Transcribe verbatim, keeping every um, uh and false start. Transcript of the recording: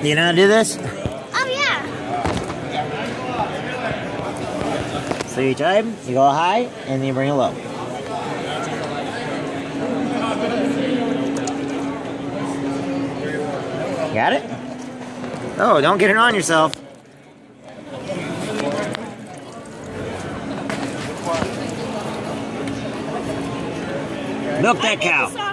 You know how to do this? Oh, yeah. So each time, you go high, and then you bring it low. Got it? Oh, don't get it on yourself. Milk that cow.